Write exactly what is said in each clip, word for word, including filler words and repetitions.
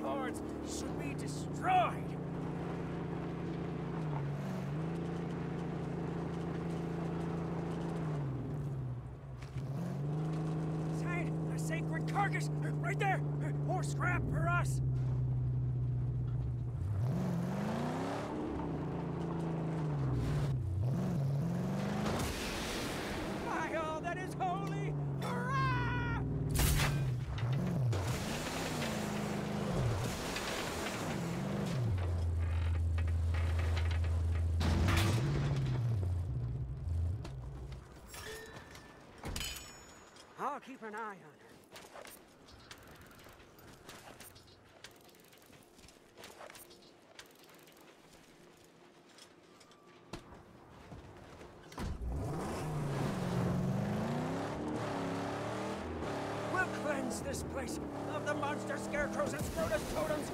lords should be destroyed. Saint, a sacred carcass! Right there! More scrap for us! By all that is holy! Hurrah! I'll keep an eye on her. We'll cleanse this place of the monster scarecrows and Scrotus totems.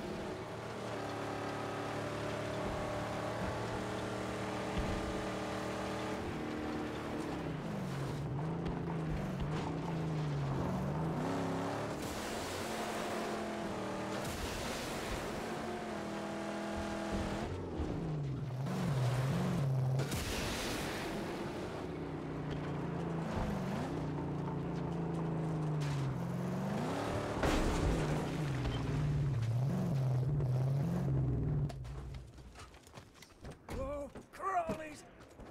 Whoa, crawlies!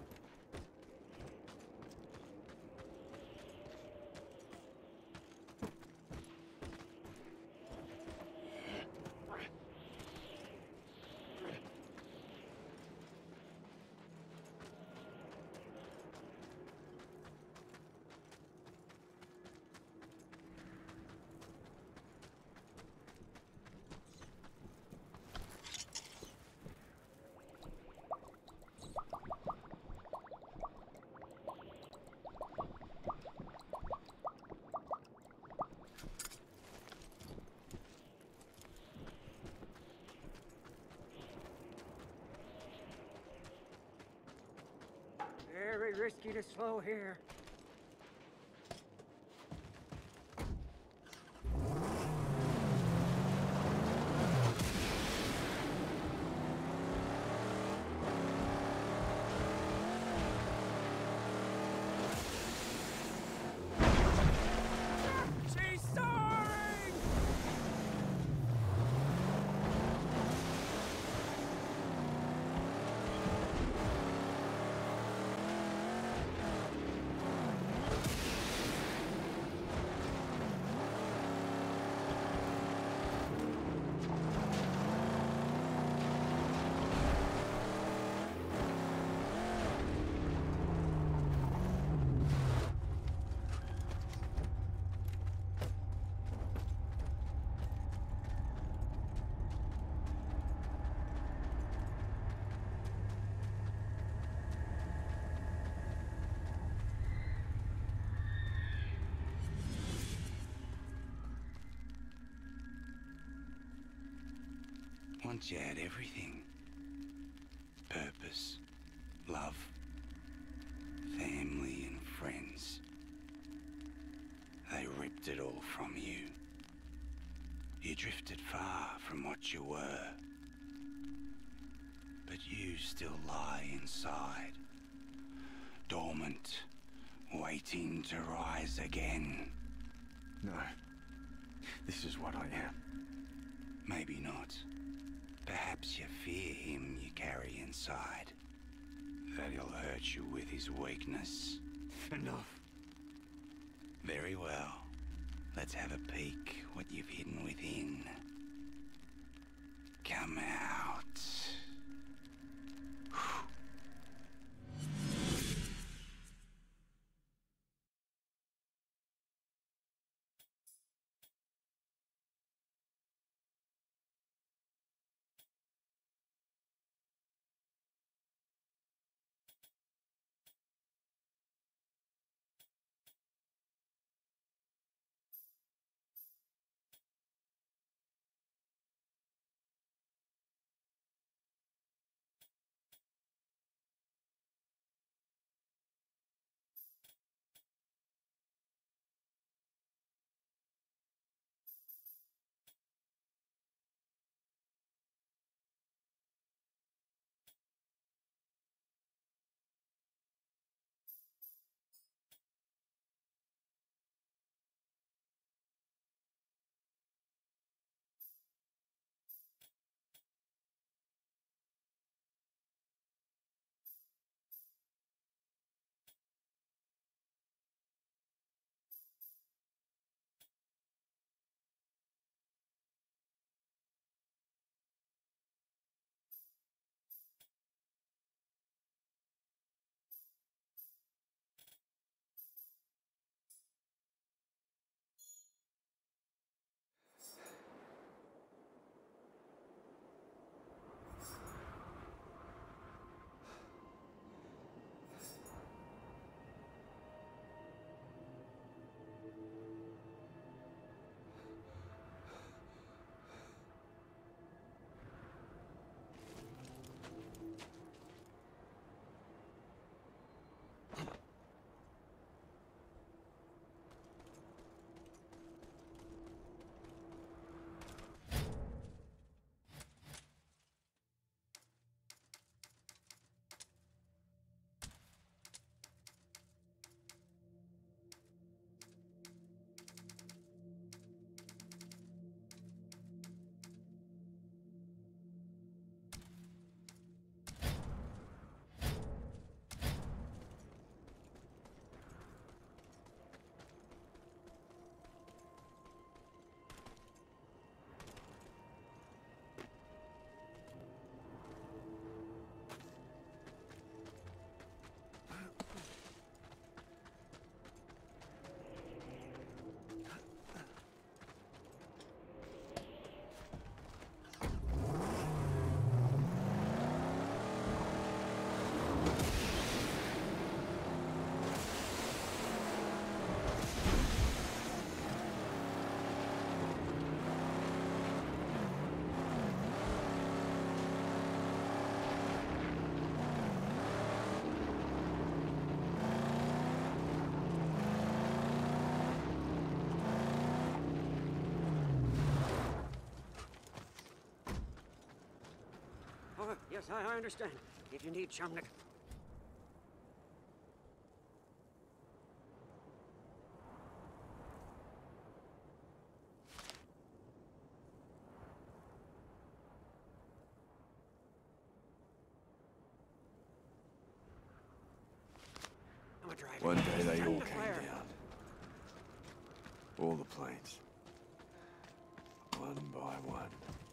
Very risky to slow here. She's soaring! Once you had everything. Purpose, love, family and friends. They ripped it all from you. You drifted far from what you were. But you still lie inside, dormant, waiting to rise again. No. This is what I am. Maybe not. Perhaps you fear him you carry inside. That he'll hurt you with his weakness. Enough. Very well. Let's have a peek what you've hidden within. Come out. yes, I, I understand. If you need Shumnik. I'm a driver. One day they all Stand came fire. down. All the planes. One by one.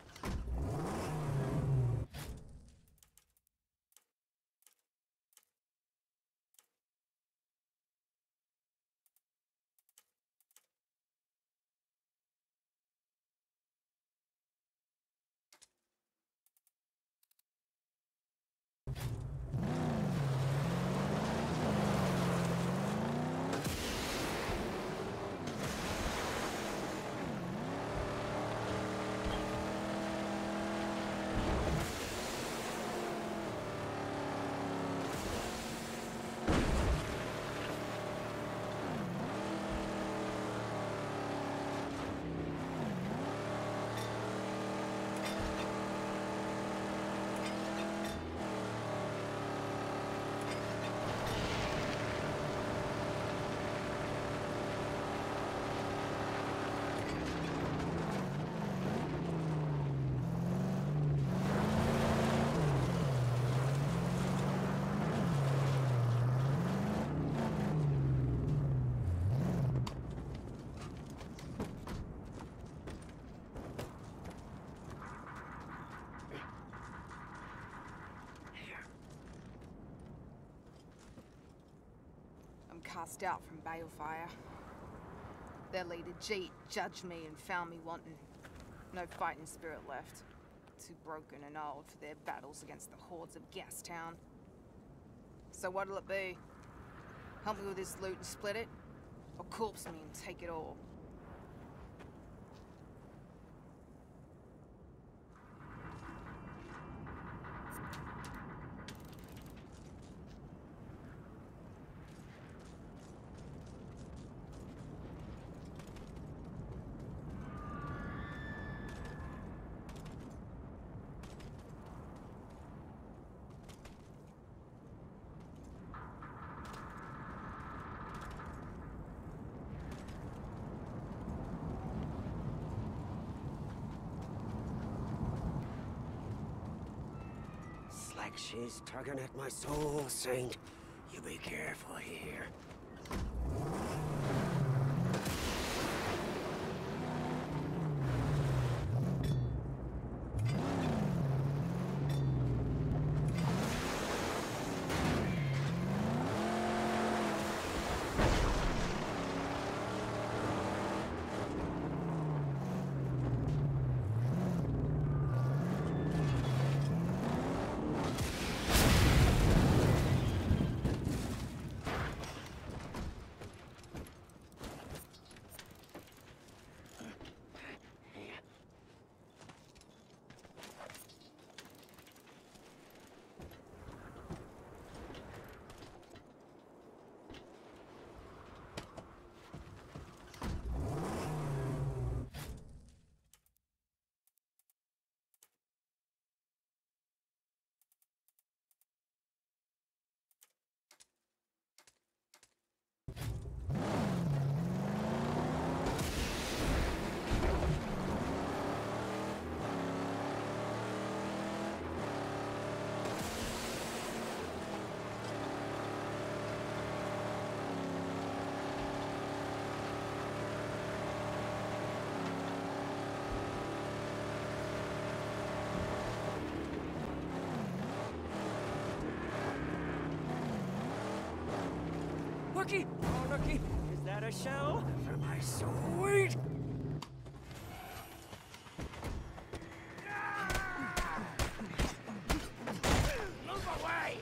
I'm cast out from Balefire. Their leader, Jeet, judged me and found me wanting. No fighting spirit left. Too broken and old for their battles against the hordes of Gastown. So what'll it be? Help me with this loot and split it? Or corpse me and take it all? Like she's tugging at my soul, Saint. You be careful here. Rookie! Oh, Rookie! Is that a shell? For my sweet... Move away!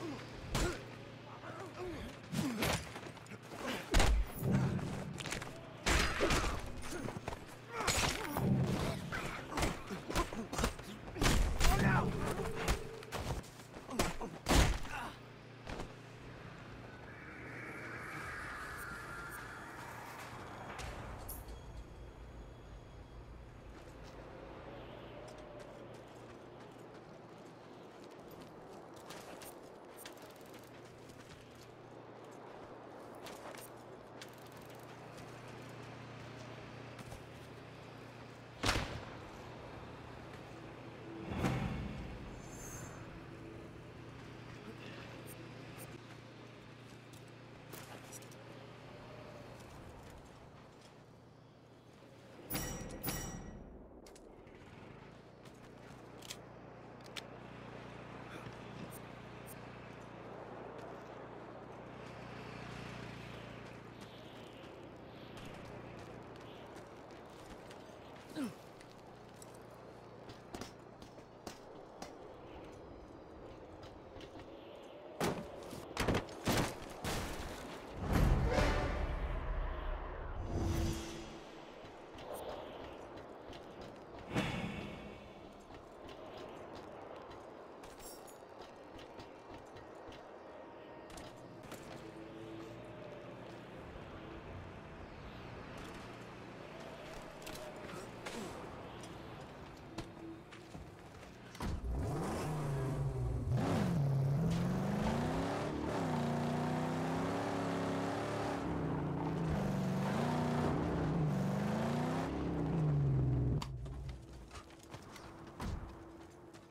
Oh, no!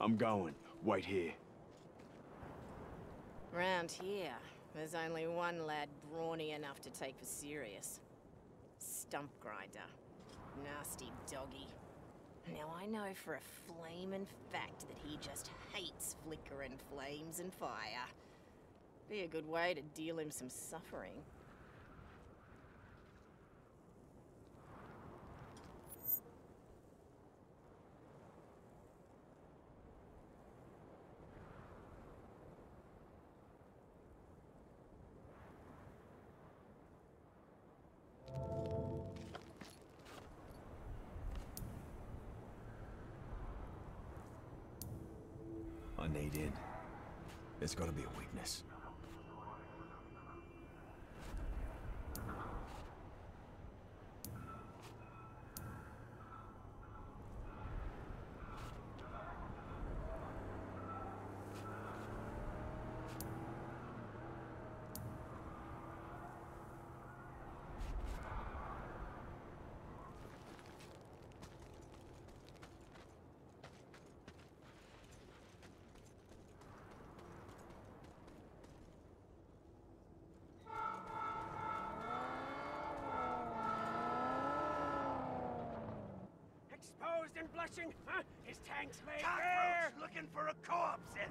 I'm going. Wait here. Round here, there's only one lad brawny enough to take for serious. Stump Grinder. Nasty doggy. Now I know for a flamin' fact that he just hates flickering flames and fire. Be a good way to deal him some suffering. I need in. There's gotta be a weakness. Exposed and blushing, huh? His tanks laid bare! Cockroach looking for a corpse and...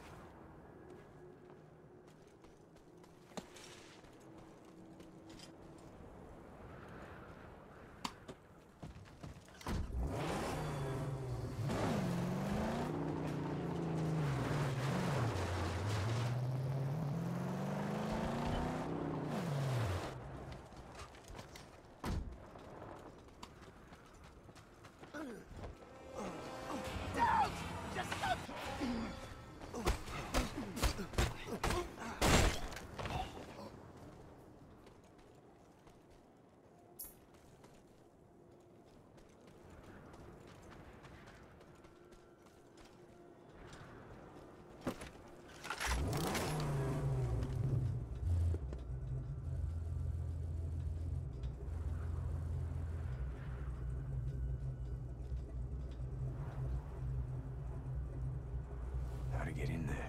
How to get in there?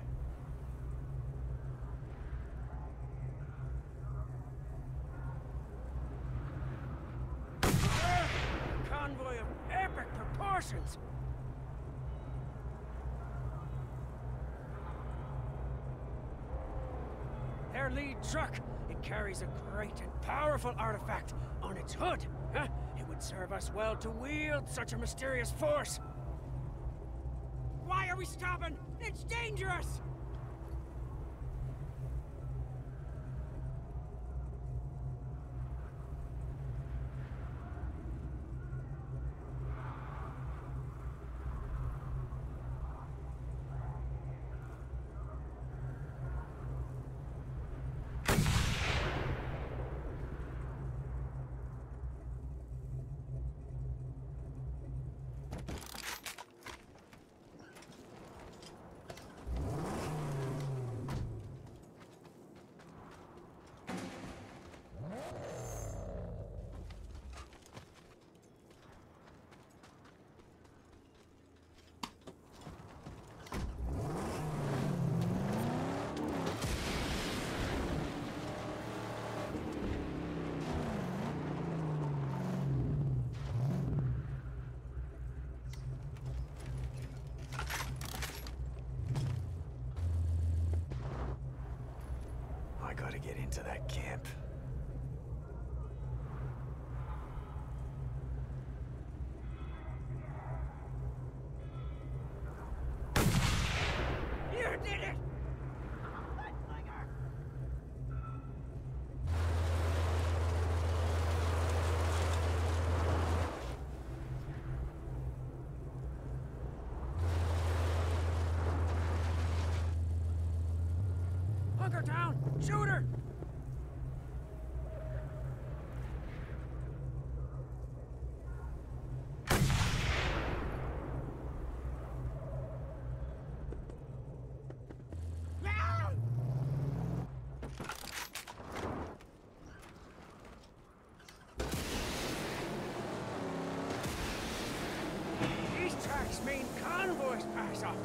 A convoy of epic proportions! Their lead truck, it carries a great and powerful artifact on its hood. Huh? It would serve us well to wield such a mysterious force. Why are we stopping? It's dangerous! I gotta get into that camp. You did it! Hunker down! Shoot her! These tracks these main convoys pass often.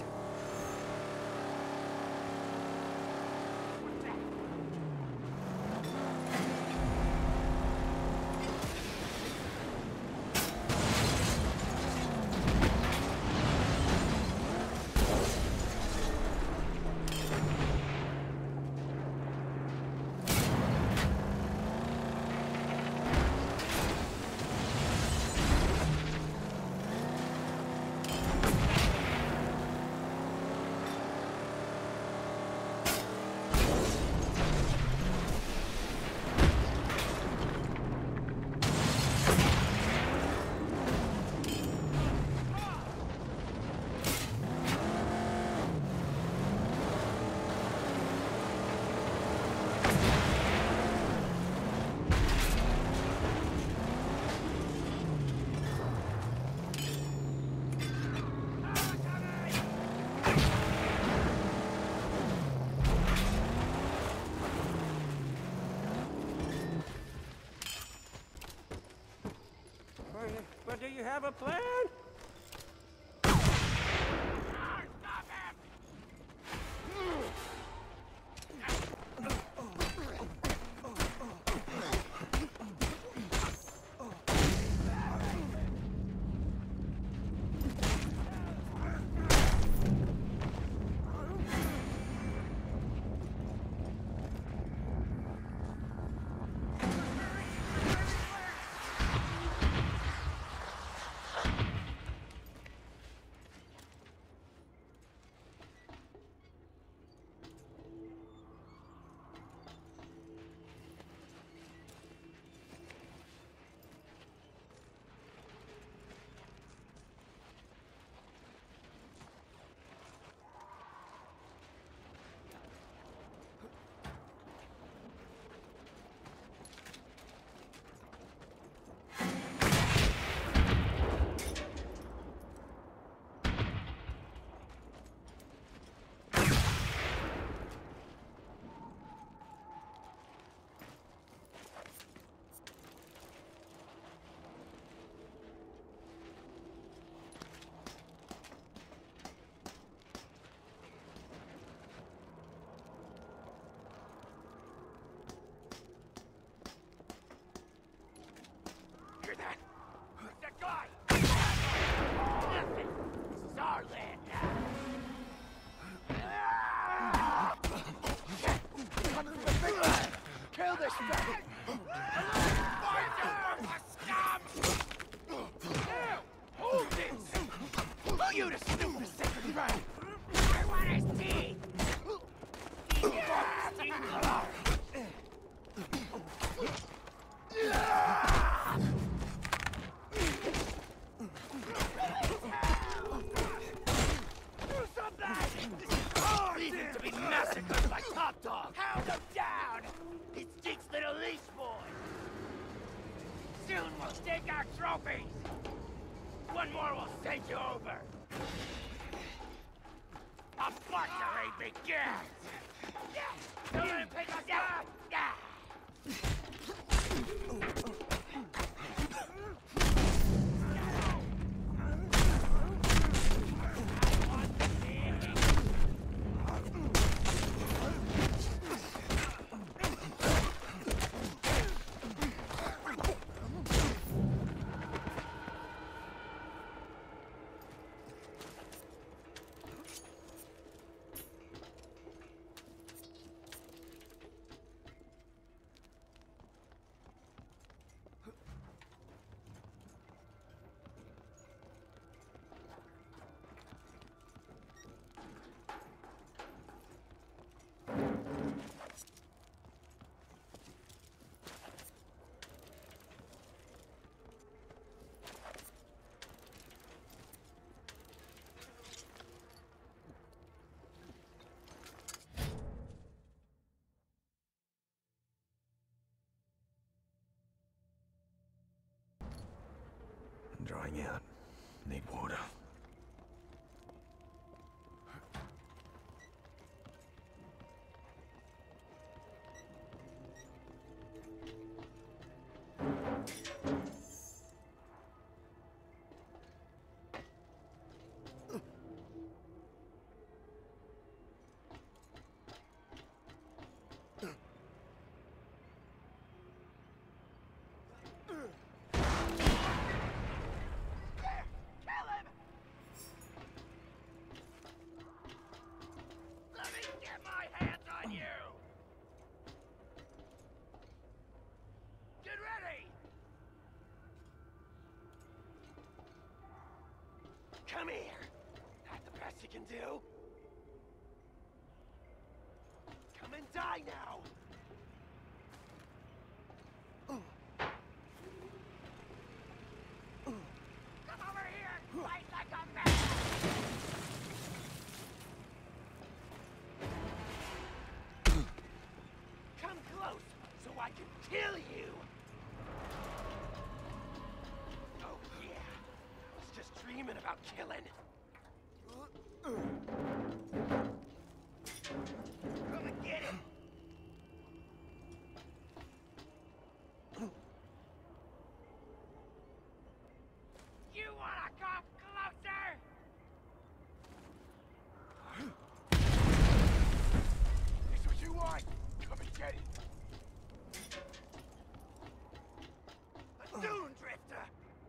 But do you have a plan? Hear that? That guy! Nothing! This is our land now! Kill this thing! Stop! Now! Hold this! Who you to snoop the sacred ground? I want his teeth! Reason to be massacred by Top Dog! Hound him down! He stinks little leash boy! Soon we'll take our trophies! One more will send you over! A butchery begins! Don't let him pick us up! Drying out. Need water. Come here. That the best you can do? Come and die now. Come over here. Fight like a man. Come close so I can kill you. Oh yeah. I was just dreaming about killing. Come and get him! You wanna come closer? This what you want? Come and get it! A dune drifter!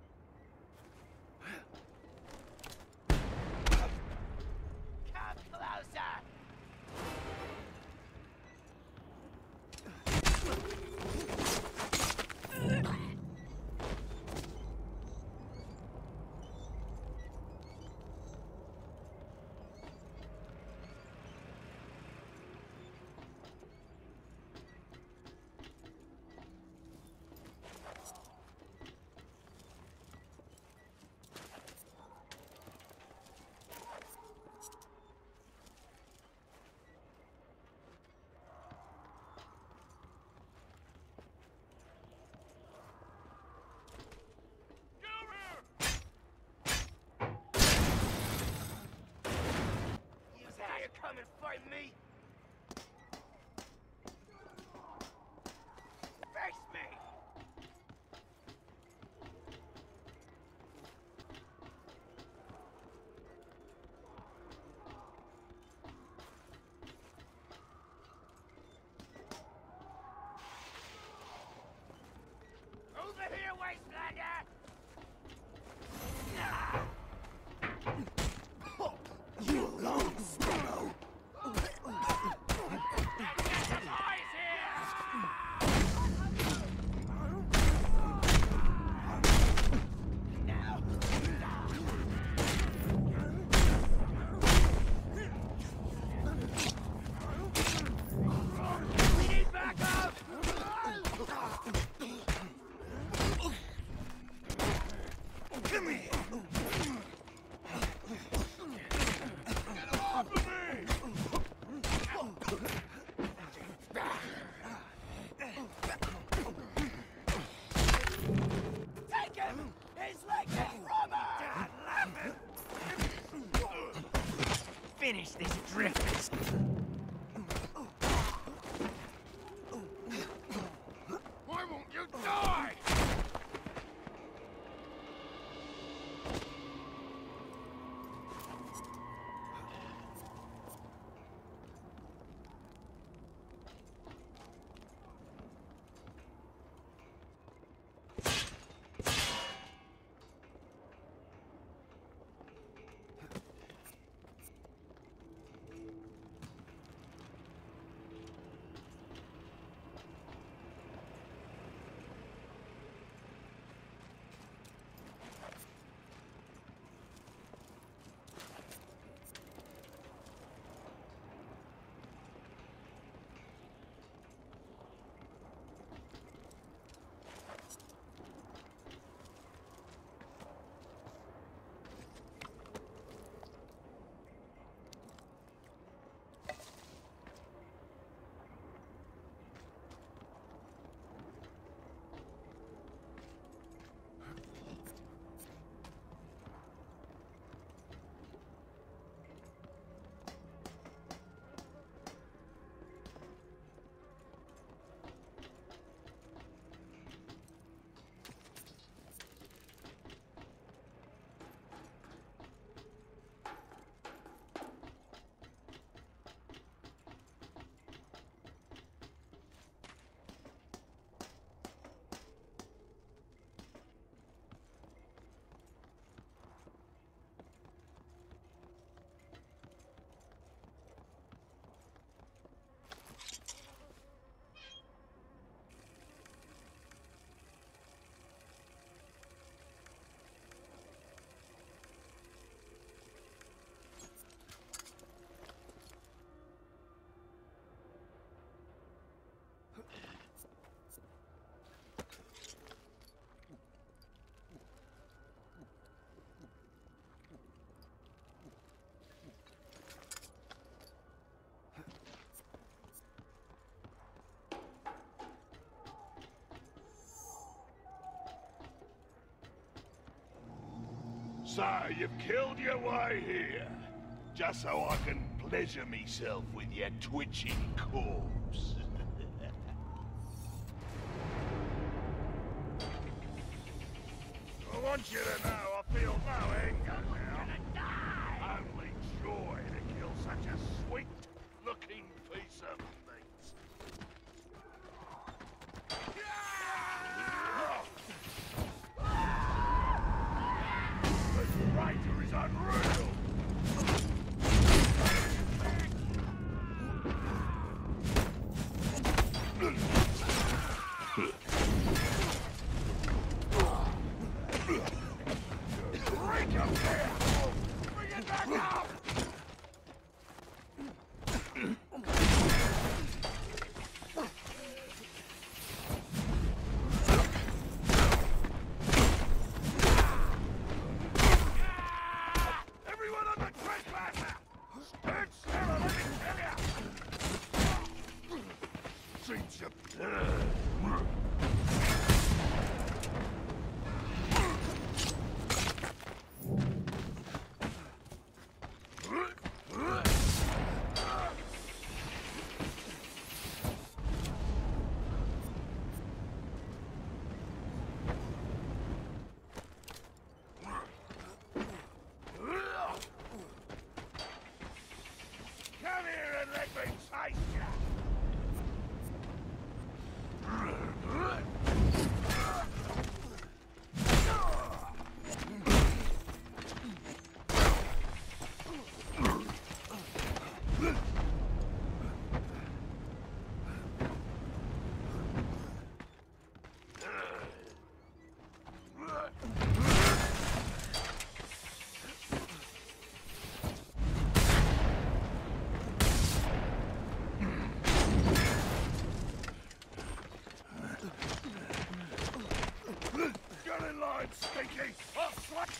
Come closer! Come and fight me! Face me! Over here, Wastelander! You alone, Sparrow. Finish this drifters! Why won't you die? So, you've killed your way here, just so I can pleasure myself with your twitching corpse. I want you to know I feel no anger now. Only joy to kill such a sweet-looking piece of meat. The Ranger is unreal! Stinky! I'll slap!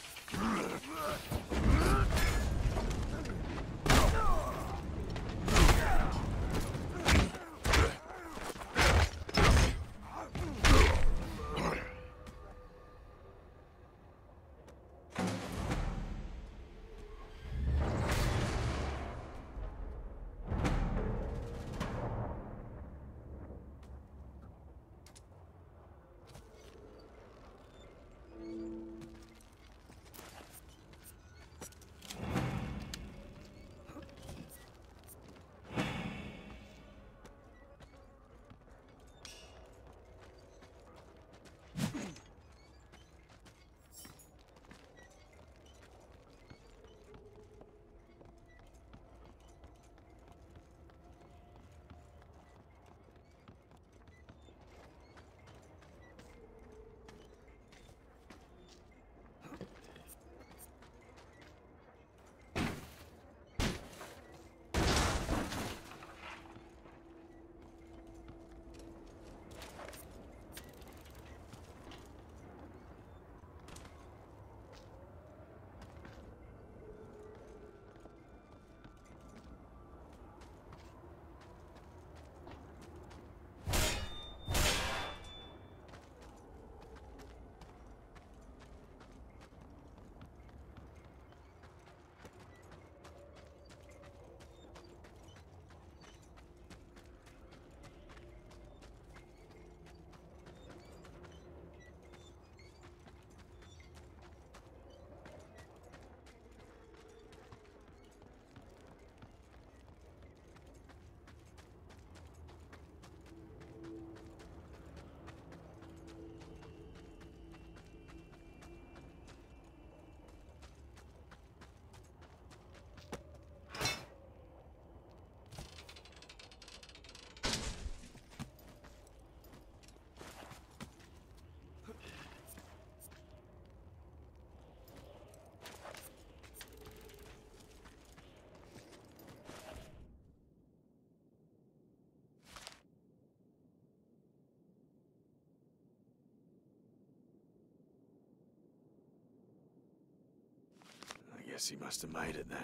Guess he must have made it then.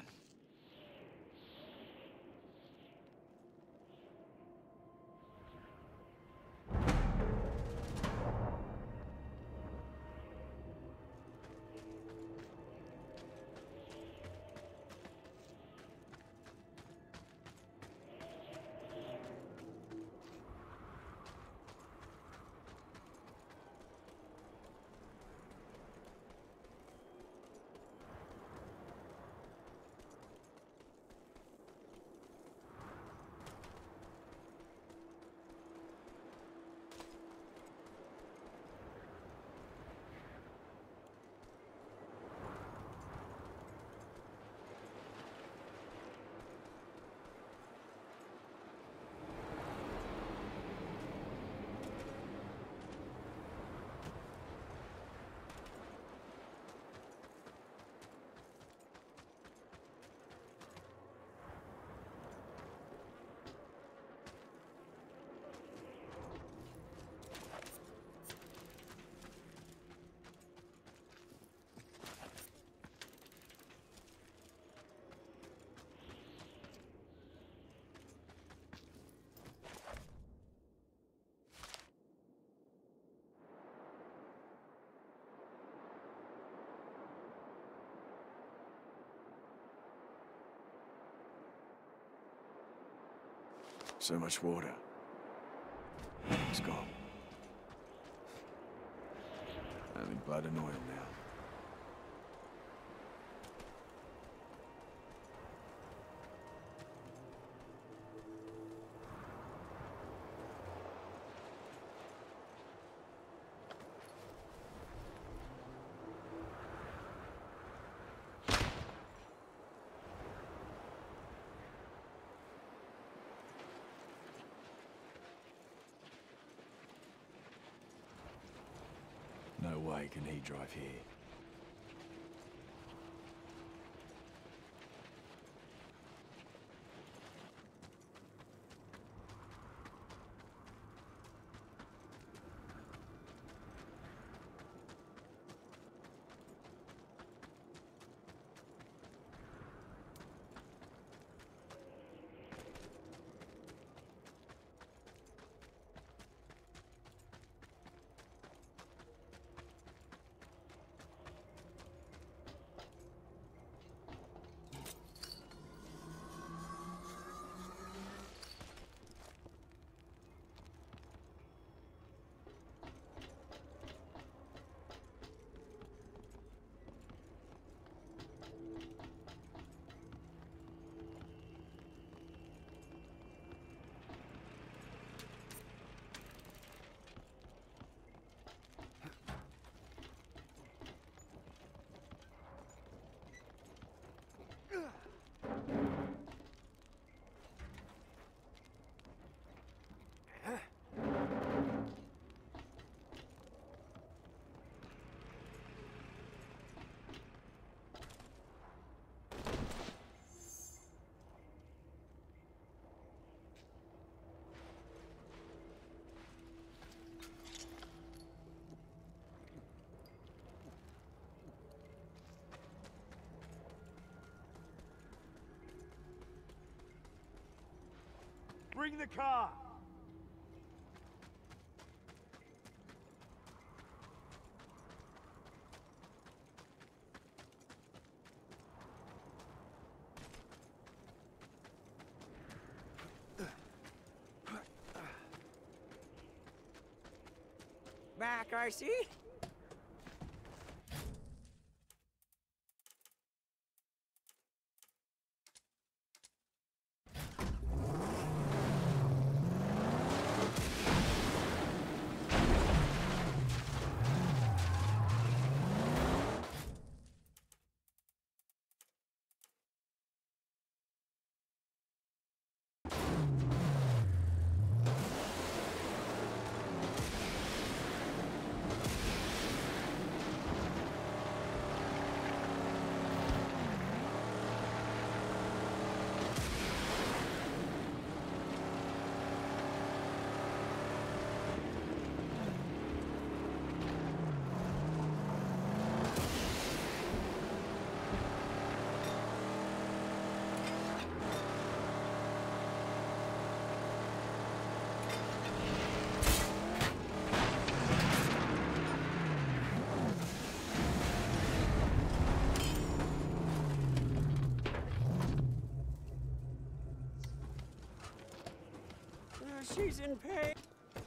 So much water. It's gone. Only blood and oil now. No way can he drive here. Bring the car! Back, R C? She's in pain.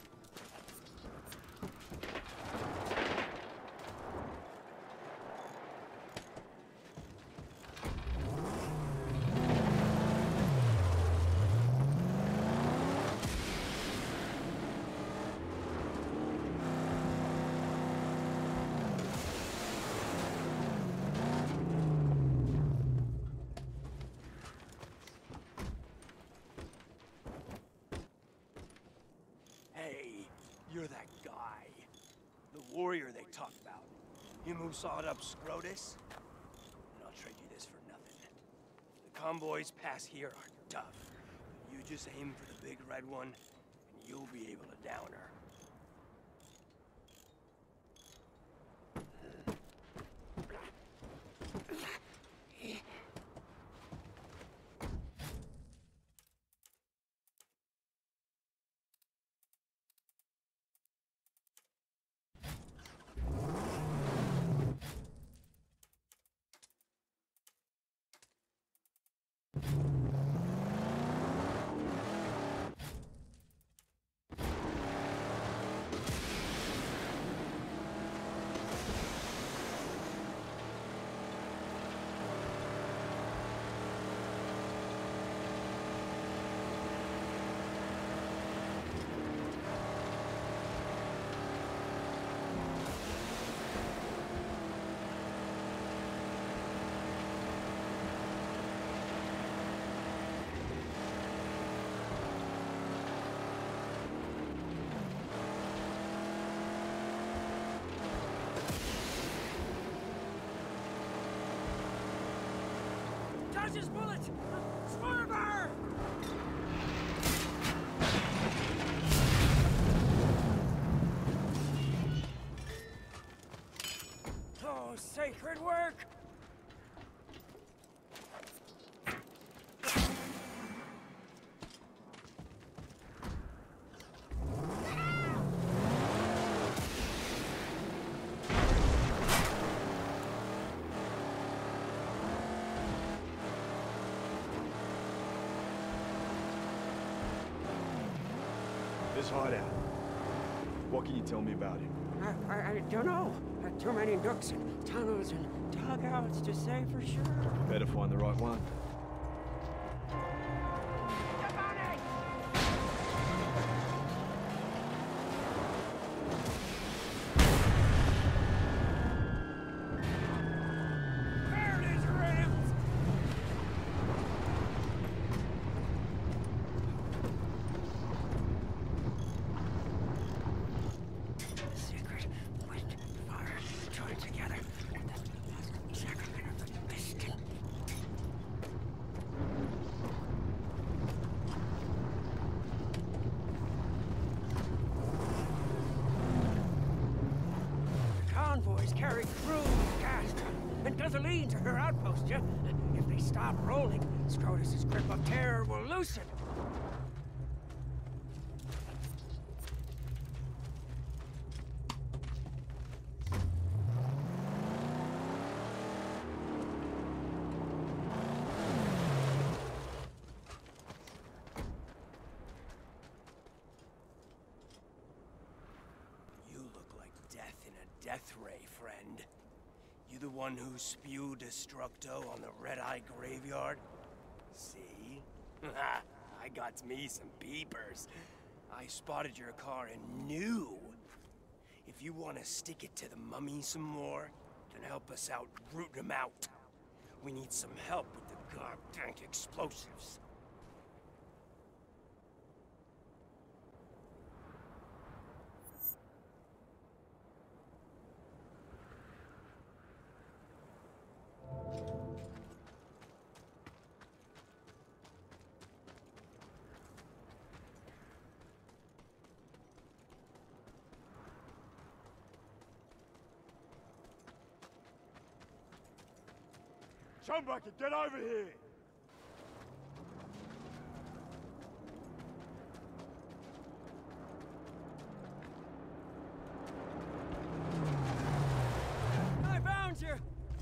You're that guy. The warrior they talked about. Him who sawed up Scrotus? And I'll trade you this for nothing. The convoys past here are tough. You just aim for the big red one, and you'll be able to down her. Dodge his bullet! Swerver! Oh, sacred work! This hideout. What can you tell me about it? I, I, I don't know. Uh, too many nooks and tunnels and dugouts to say for sure. Better find the right one. Convoys carry crude gas and gasoline to her outpost, yeah? If they stop rolling, Scrotus's grip of terror will loosen. Death ray, friend. You the one who spewed Destructo on the Red-Eye Graveyard? See? I got me some peepers. I spotted your car and knew. If you want to stick it to the mummy some more, then help us out rooting him out. We need some help with the goddamn explosives. Somebody get over here! I found you!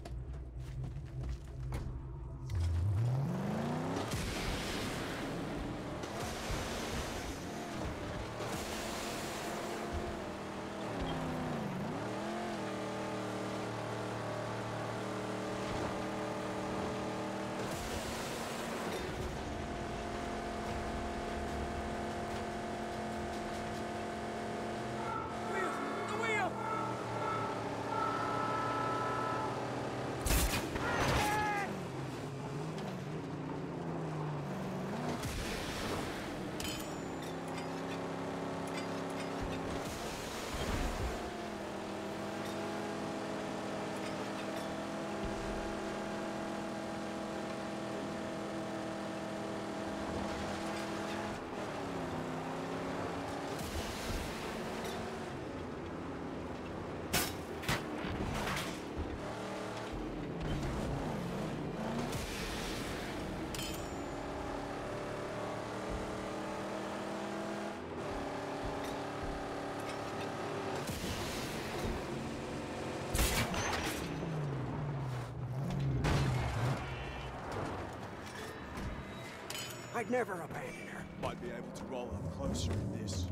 I'd never abandon her. Might be able to roll up closer in this.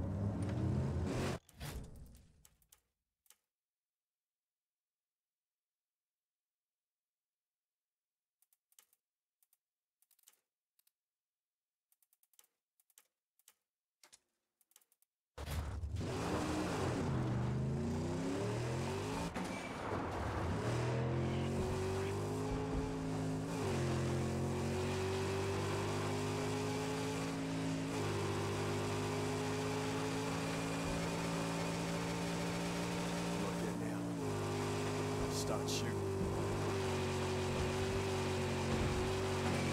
Start shooting.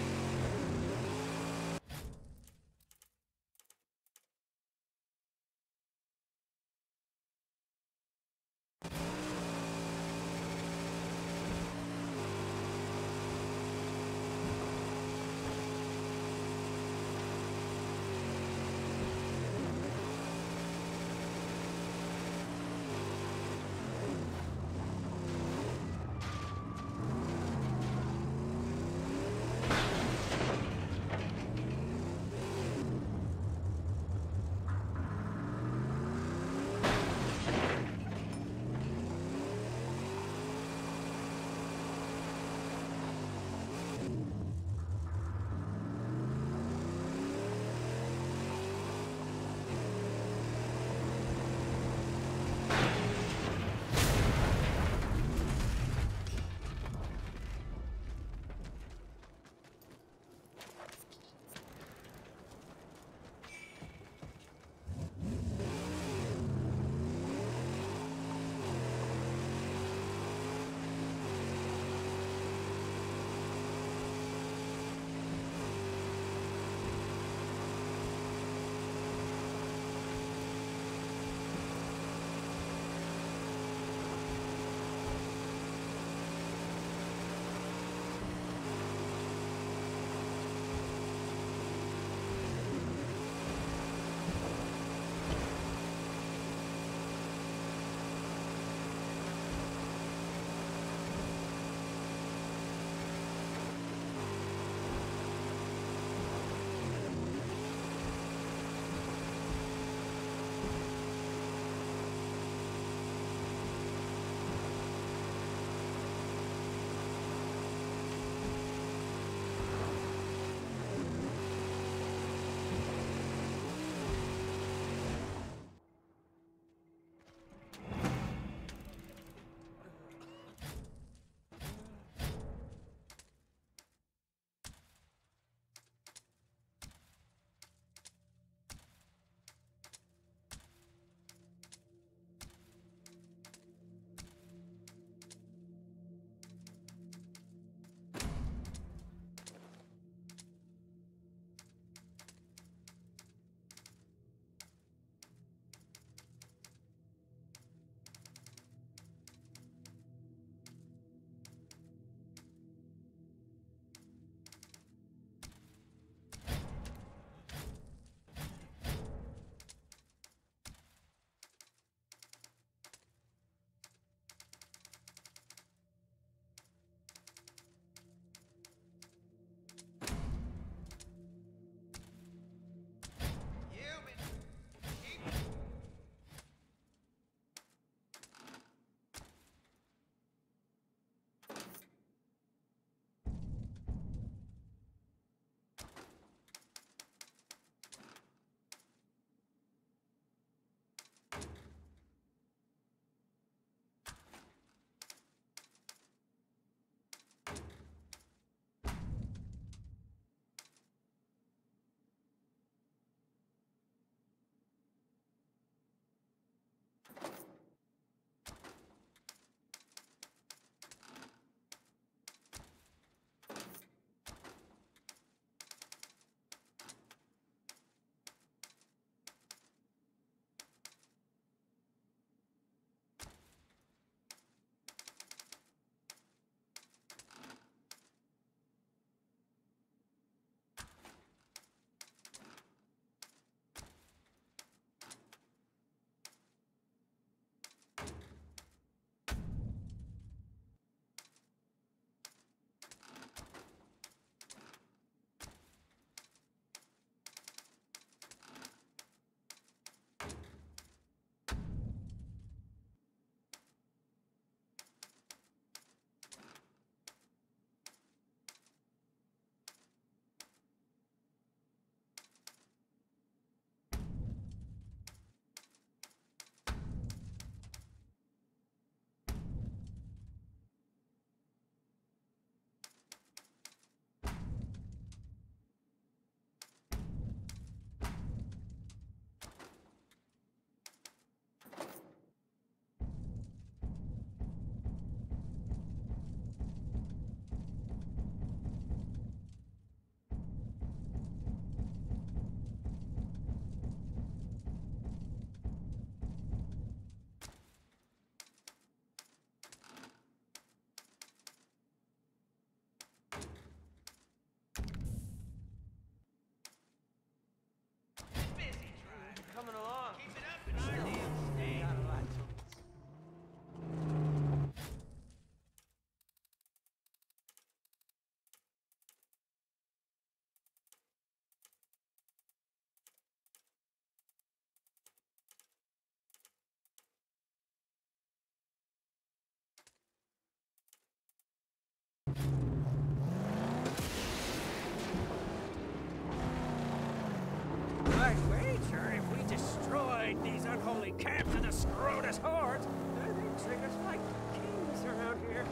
I'd wager if we destroyed these unholy camps of the Scrotus hordes, they'd treat us like kings around here.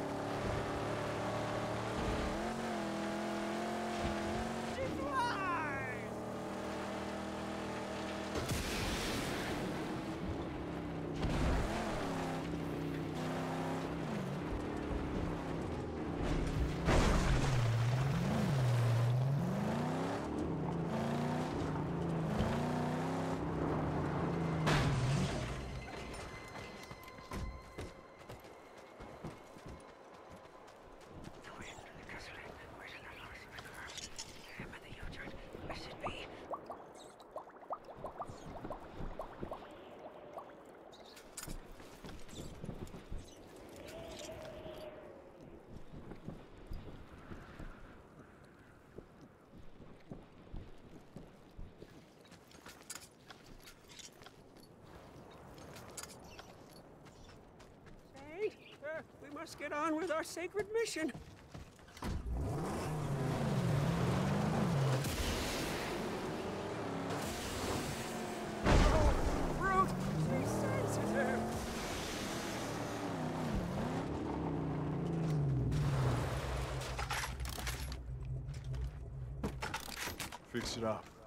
Divine! Uh, we must get on with our sacred mission. Oh, brute! She sensitive! Fix it up.